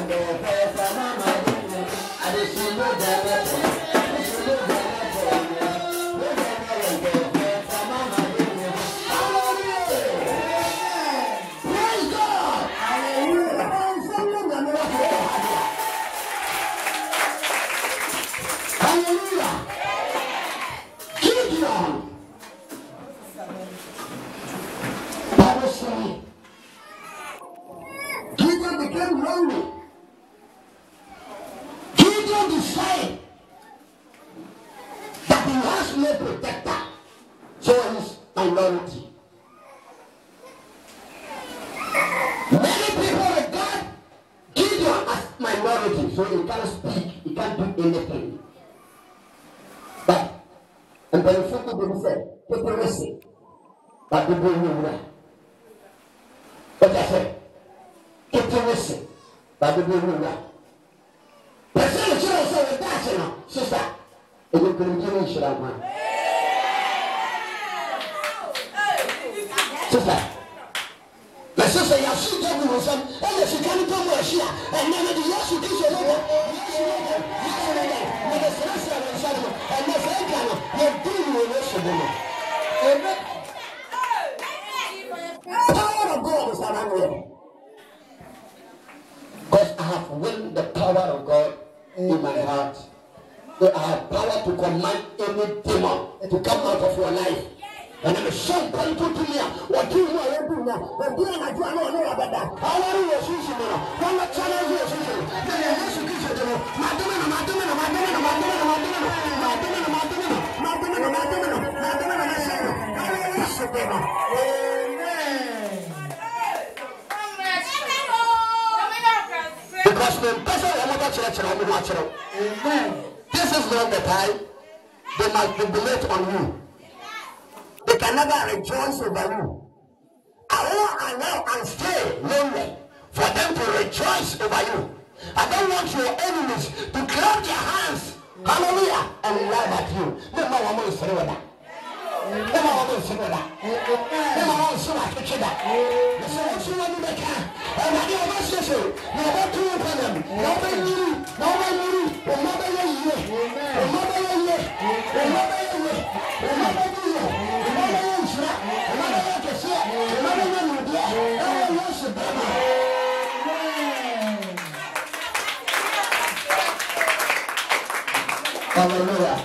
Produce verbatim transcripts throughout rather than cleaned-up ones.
Hallelujah.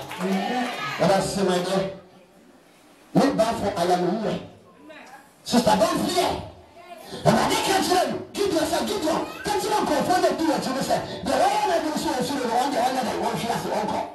Let us see, my dear. Look back for hallelujah. Sister, don't fear. And I can't tell you, keep yourself, keep your, can't you not confront the two or two say, the one that you show you the one the one that wants you as the uncle.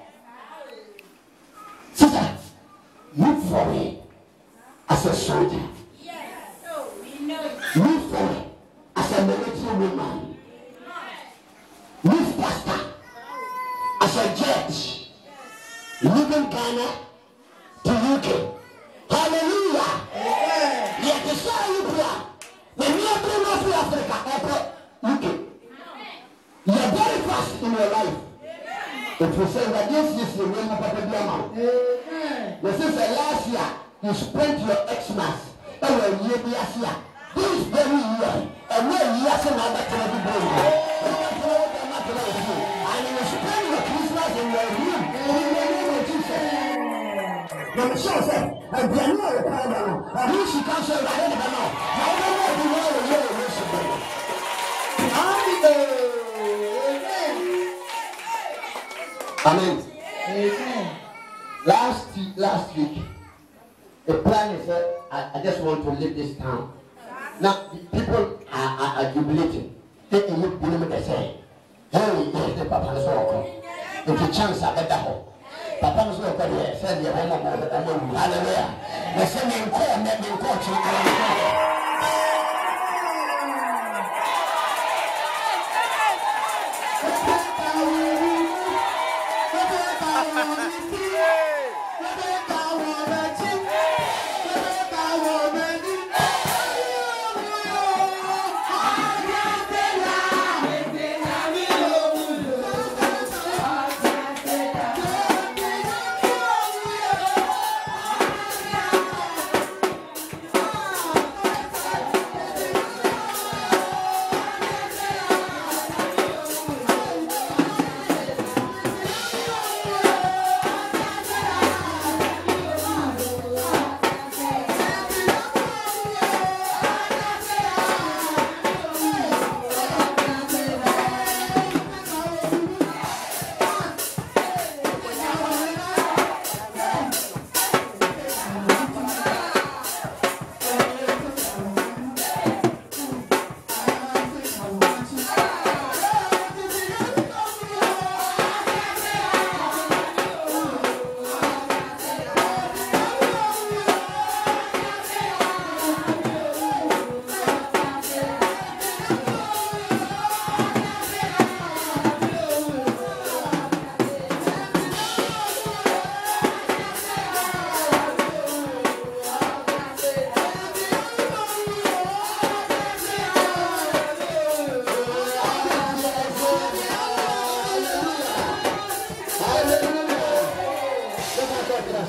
Sister, look for me as a soldier. Yes. Oh, we know. Look for me as a military woman. Look pastor as a judge. Living Ghana to U K. Hallelujah. Yet the same you when you are bring up to Africa, U K. You are very fast in your life. If you say that this is the way you have to be. This is the last year you spent your Xmas and your year last year. This very year, and when you are saying that to everybody. And you spend your Christmas in your room. Now the show said, and the annual requirement, and who she comes to right in the know. Now I don't know if you know the way you worship God. Amen. Amen. Last last week, the plan is that I, I just want to leave this town. Now people are, are, are jubilating. They look at they say, hey, the Papa is welcome. If you chance I better hope. Papa was not there, said the home of the hallelujah. The same call, let me coach you.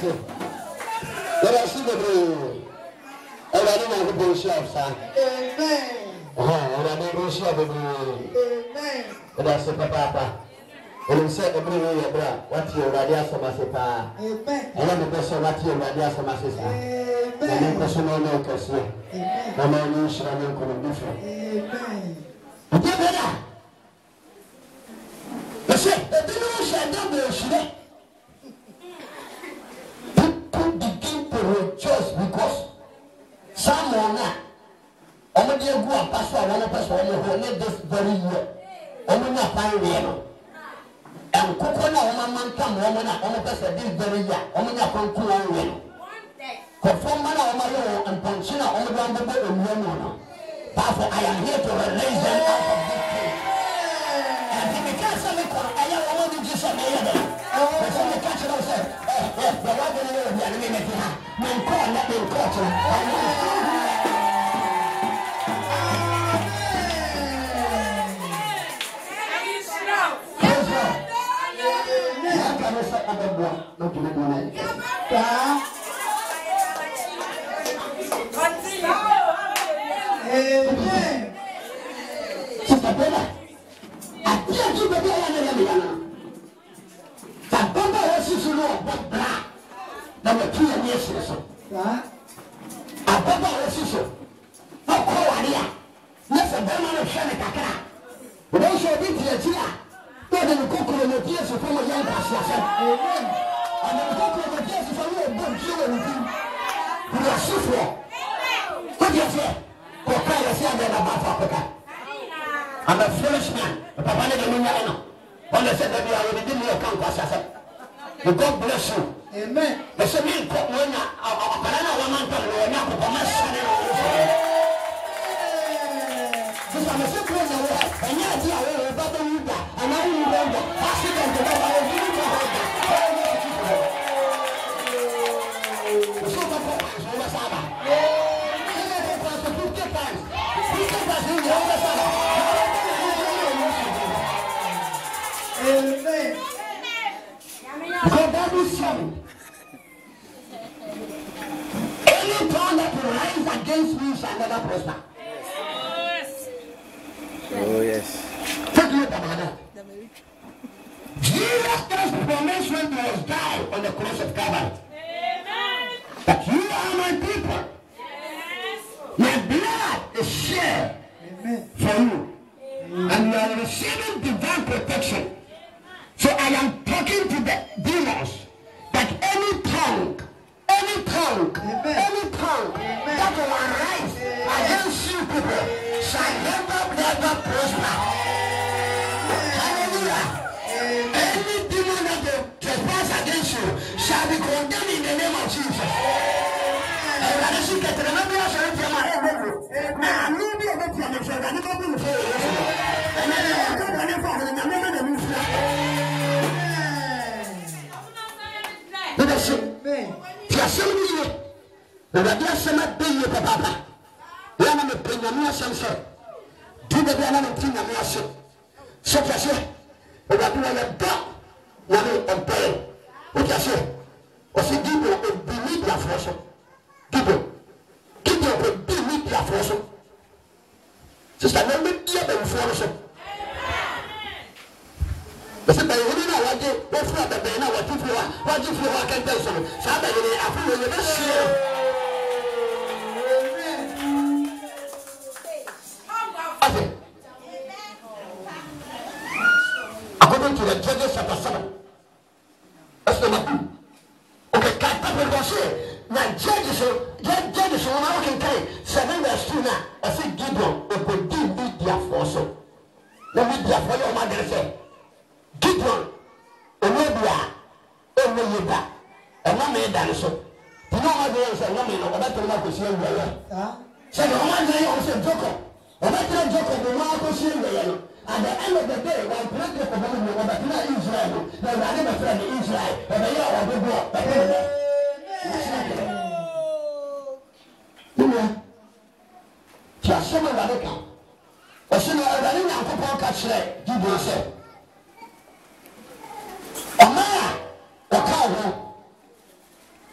ase. Yɛrɛ asi bebree. Ɛwurade na akokɔ nhyia wo saa. Amen. Ɛwurade nhyia bebree. Amen. Yɛrɛ ase papaapa. Ɛnim sɛ ɛbere no yɛ bere a wate Awurade asɛm ase paa. Amen. Ɛyɛ mepɛ sɛ wate Awurade asɛm ase saa. Amen. Na menkɔ so na ɔne wo kɛseɛ. Amen. Na ma ɔne nhyira ne nkɔmmɔdi fɛ. Amen. Ɛdeɛ bɛda a ɛsɛ ebinom hyɛ da bɔ ahyire. People begin to rejoice because someone a ɔmode agu apa so a wɔmopɛ sɛ ɔmo hɔ ne this very year ɔmo nya kwan wie no ɛnkokɔ no a ɔmama ntam wɔmo no a ɔmopɛ sɛ this very year ɔmo nya kwan ko wɔn wie no kɔfɔmma no a ɔmayɛ wɔ mpɔnkye no a ɔmode ambɛbɔ nnua mu no. Therefore, I am here to release them out of this cave. And if you can't say me, I am one of the Jesus. I am there. But some of the catch it up said, eh, eh, the one that you are the enemy. Man, call, let me catch it. Amen. Sister Bella, I can't keep the day on the Yamana. Bamba was you know what black. Number two and yes, so. A Bamba was you so. No Korea. Never Bama of Shanaka. But also a bit here, Tia. More than the cocoa and the tears of former young pastor. Amen. And the cocoa and the tears of former young children. We are so for. What do you say? I'm a foolish man. Papa never knew that. When they said that we are already in your campus, I said, God bless you. Amen. They said, me, when I want to know, I'm not a son. This is a simple way, and yet, I will bubble you back, and I will go back. I see them to go back. Amen. God, that is so. Any tongue that will rise against me shall never prosper. Yes. Oh, yes. Take a look at that. Jesus Christ promised when he was died on the cross of Calvary. Amen. That you are my people. Yes. My blood is shed for you. Amen. And you are receiving divine protection. So I am talking to the demons that any tongue, any tongue, Amen. any tongue Amen. that will arise Amen. against you people shall never, never prosper. Amen. Hallelujah. Amen. Any demon that will trespass against you shall be condemned in the name of Jesus. And I should get to the number of your head. Now, I'm not able to understand. I'm not able to say it. And then I'm going to go to the number of the new Tiasemi, the Radiasama Bay, Papa. Yana me Penamia Sansa. Do the Diana Tina Masso. So I say, the Radua Dog, Yami and Bay. What I say, was it Gibo and Beneath La Frosso? Gibo, Gibo and Beneath La Frosso. Sister, let me hear them for us. But if I really know what you what for the day now, what you feel, what you feel, I can tell you. Somebody, I feel you this year. According to the Judges chapter seven, that's number two. Okay, can't we go say now Judges, Judges, when I can tell seven verse two now, I say Gideon, it will be their force. Let me their for your mother say. Gideon, Olivia, Olivia, and one man that is so. You know what there is a woman or better than to see you. Said the one day also Joko, or better than Joko, the one who see you. At the end of the day, one plenty of women were not Israel, they were never friend Israel, but they are the war. Just some of the account. Or some of the account catch it, Gideon said. Omaya, Okaho,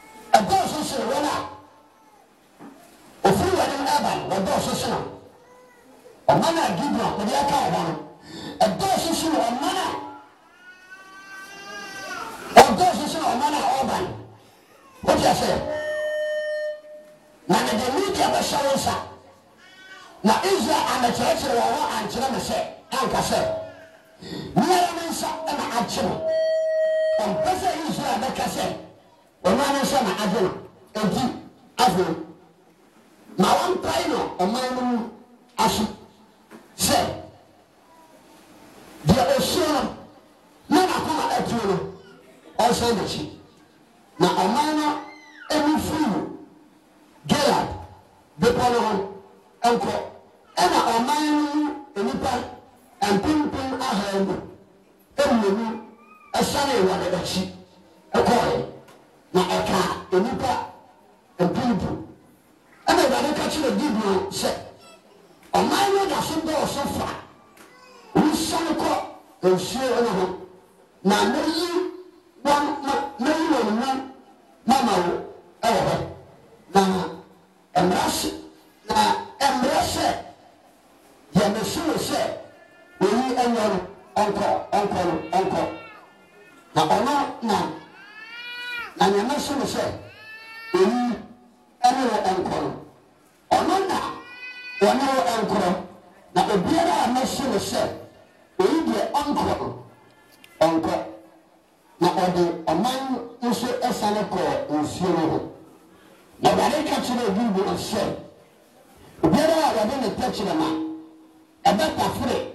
Omana Gideon, the Yaka, a dozen of Omana. A dozen of Omana Orban. What do you say? Now the media was showing up. Now Israel and the church of war and China say, Anka said, Naramansa and Achim. And President Israel, like I said, Omana and Adil, and G. Avu. Now one Pino, a man as said, the ocean, Nana Kuma Etuno, also the sheep. Now Omana, every free, Gillard, the Polo, Uncle. Ena ọman enipa empinpin ahandu ewuwu asane wale dachi ekoye na eka enipa empinpin ena wale ka chire Gideon se ọman no da so do so fa usane ko ensuo na ho na meyi wan meyi no no mama wo ewo na emrase na emrase ya mesuru se oyi enworo onko onko onko na ono na na ya mesuru se oyi enworo onko ono na ono onko na obiara mesuru se oyi de onko onko na ode oman nso esane ko nsuo ho na bare ka chire bibu o se obiara ya de ne tachire ma Ebata fure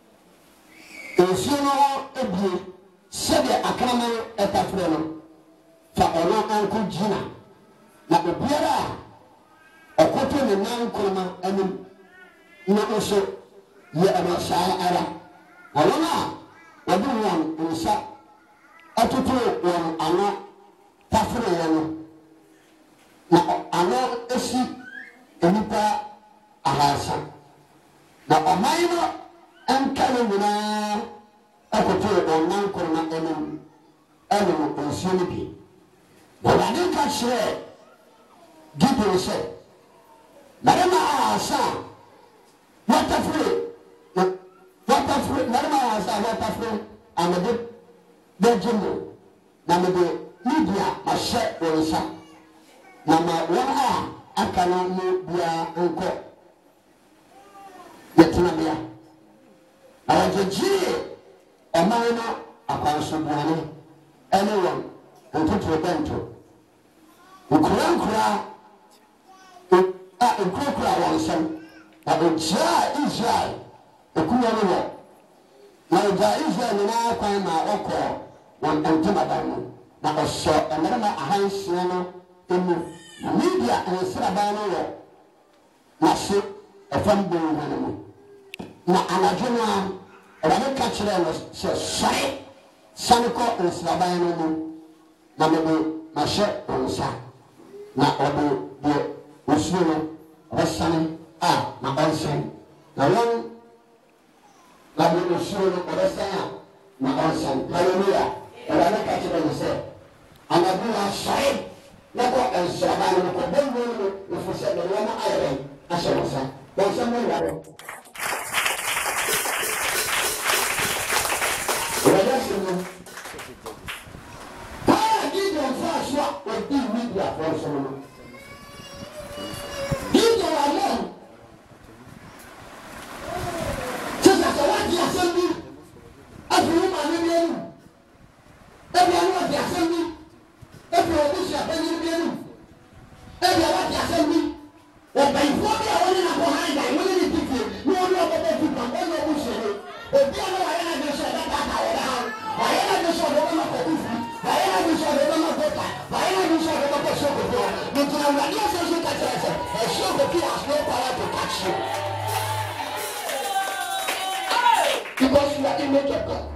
ensuo no ebie sebe akraman eta fure no fa ono anko gina na obiara okoto ne nankroma anim na oso ye amasa ara alona wadu wan unsa atoto wan ana tafure no na ana esi enipa ahasa na ọmayino ankane nyinaa akoto ọnan korona enim enim onsuo no bi na wade ka kyerɛ Gideon sɛ marima ahasa watafure watafure marima ahasa watafure amede bɛgyemo na mede media ahyɛ wɔn nsa na ma wɔn a aka no mu biara nkɔ yetuna bia awajejie ọmana akwansobuane ene won ntutu bento ukura nkura a ukura wonsam na ojia Israel ekuwa no wo na ojia Israel na kwan ma okọ won ntoma dan na oso emerema ahansia no emu na media ensra ban no wo na se efam bo no na anadwona ɔbɛne ka kyerɛ no sɛ sɔre sane kɔ nsraban no mu na mede mahyɛ nsa na ɔde deɛ osuo no ɔbɛsane a na ɔnsɛn na wɔn na de osuo no ɔbɛsane a na ɔnsɛn hallelujah ɔbɛne ka kyerɛ no sɛ anadwona sɔre na kɔ nsraban no kɔ bɛnwo no ɛfiri sɛ ne wɔn ayɛrɛ ahyɛ wo nsa wɔnsɛm no yare Para Gideon Joshua was being media for someone. Gideon alone. Just as I want the assembly, as you know, my name, everyone wants the assembly, everyone wants the assembly, everyone wants the assembly. Or by four years, I want to behind, I want to take you. No one knows about you, but one knows you. If you know I am just that I I am just a woman of the I am just a woman of the I am just a woman of the show of God. But I am not so good at it. A show of God has no power to touch you. Because you are image of God.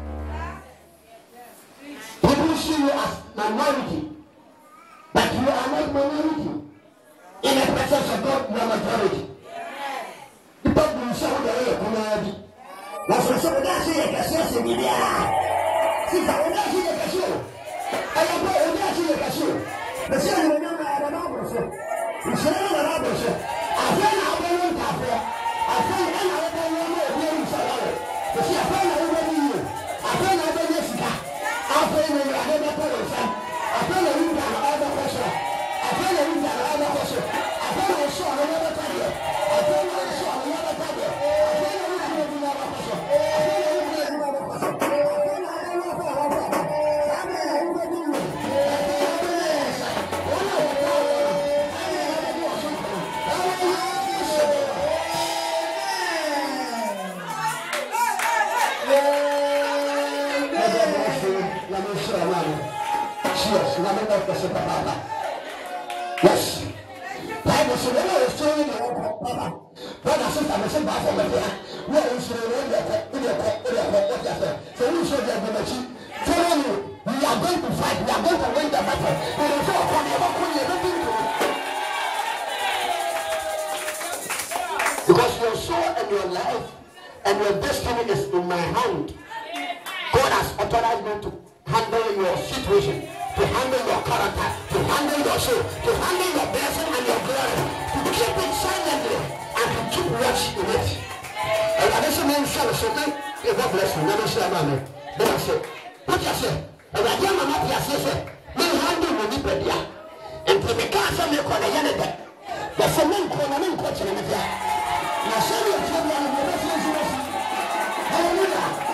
People see you as minority, but you are not minority. In the presence of God, you are majority. People will show the community. Las personas así de casio se vivían. Si está una así de casio. Hay una así de casio. Pero si no me llama a la mano, y se le da la mano. Hacer la buena café. Hacer la buena see, I found out what you I found out what you got. I found out I never put it. I found out you got another question. I found out you got another question. I found out you saw another time. I found out you saw another time. I found out you got another question. I found out you got another question. Yes. Bible says, "When I was telling you, Papa, when I said I'm a simple for me, what is the way that we are what you say? So we should have been telling you, we are going to fight, we are going to win the battle. And if you are coming, what could you do? Because your soul and your life and your destiny is in my hand. God has authorized me to handle your situation, to handle your character, to handle your soul, to handle your blessing and your glory, to keep it silently and to keep watch in it. And I just mean, so God bless you. Never say, Mammy. Never say. What you say? And I tell my mother, I say, me handle my people, and to the castle, you call a yanada. There's a man called a man coaching in the car. Now, send your children and your business. Hallelujah.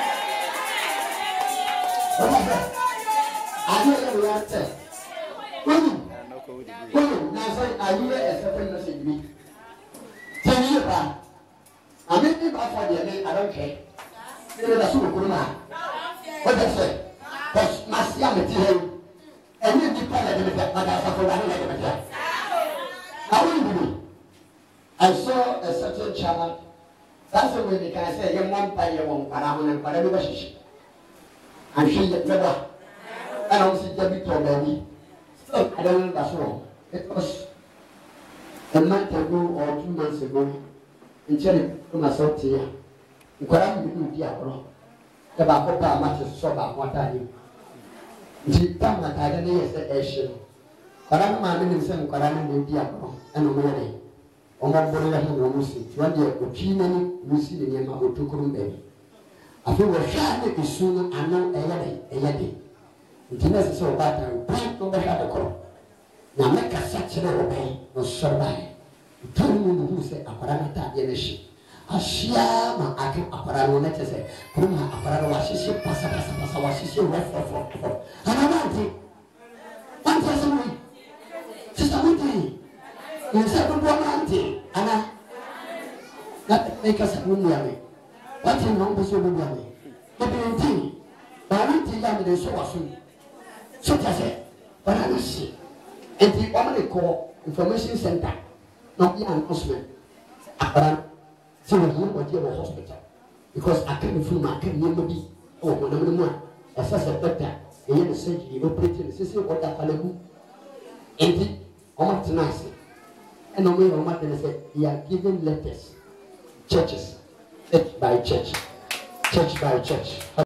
I hear the answer. Women, women, now say, I hear a certain message me. Ten years back, I make it back for the name, I don't care. There is a super good man. What I say? Because my young material, and you depend on the but I suffer running like a material. How will you do? I saw a certain child. That's the way they can say, you want by your own, but I want to buy a relationship. And she never. And I was in Debbie told me, so I don't know that's wrong. It was a month ago or two months ago, in Cherry, myself here. You couldn't do the apple. The Bapa matches so about what I do. She come like I don't know, said Asian. But I'm my minister, Koran and the apple, and no money. On my boy, I have no music. One year, the Chimney, Lucy, the name of Tukurum baby. I feel we're shy is soon and not a yadi, a yadi. It is so bad and plant on the radical. Now make a such a obey, no survive. Tell me who say Aparata Yenishi. A shiama, I can Aparano letters say, Puma Aparano Washishi, Passa Passa Passa Washishi, West for. And I want it. One person way. Sister Winty. You said, Good one auntie. And I that make us a woman. What in long is your woman? The painting. But I don't think I'm the so soon. So I said, but I don't see. And the woman call information center, not the announcement. But so we know what you're a hospital. Because I can't feel my can never be. Oh, one of them, as I said, doctor, and you're the surgery, operating the system, what that follow. And the almost nice. And no way, no matter, they said, he are giving letters, churches, church by church, church by church.